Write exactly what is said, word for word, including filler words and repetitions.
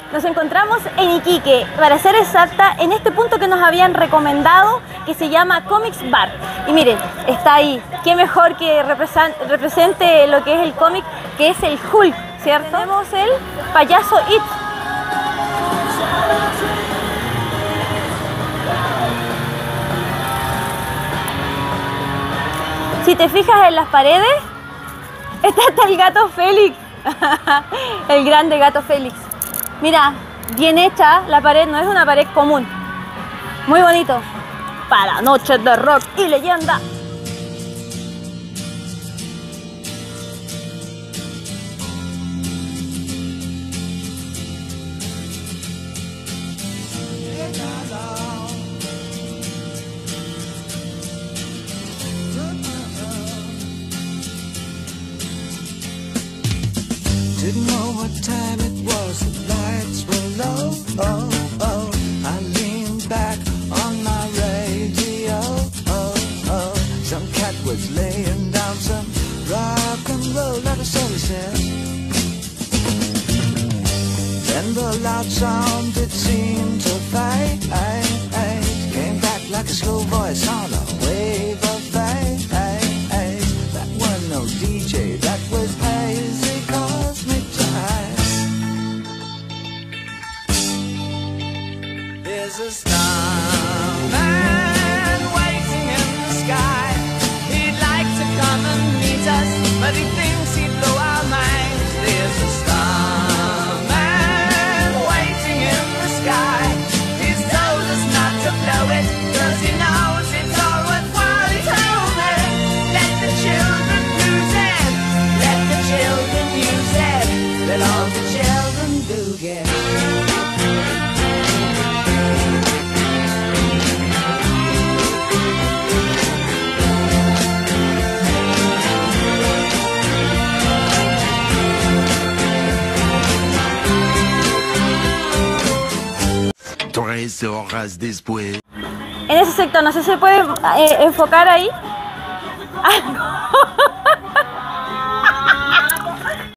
Nos encontramos en Iquique, para ser exacta, en este punto que nos habían recomendado, que se llama Comics Bar. Y miren, está ahí. Qué mejor que represente lo que es el cómic, que es el Hulk, ¿cierto? Tenemos el payaso It. Si te fijas en las paredes, está hasta el gato Félix. El grande gato Félix. Mira, bien hecha la pared, no es una pared común. Muy bonito. Para noches de rock y leyenda. Didn't know what time it was, the lights were low, oh, oh. I leaned back on my radio, oh, oh. Some cat was laying down some rock and roll, like a soul said. Then the loud sound, it seemed to fade. Came back like a slow voice on a wave of fade. That was no D J, that was hazy. There's a starman waiting in the sky. He'd like to come and meet us, but he thinks he'd blow our minds. There's a starman waiting in the sky. He's told us not to blow it, cause he knows it's all worthwhile. He told me, let the children use it, let the children use it, let all the children do get it. Tres horas después. En ese sector, no sé si se puede eh, enfocar ahí. Algo.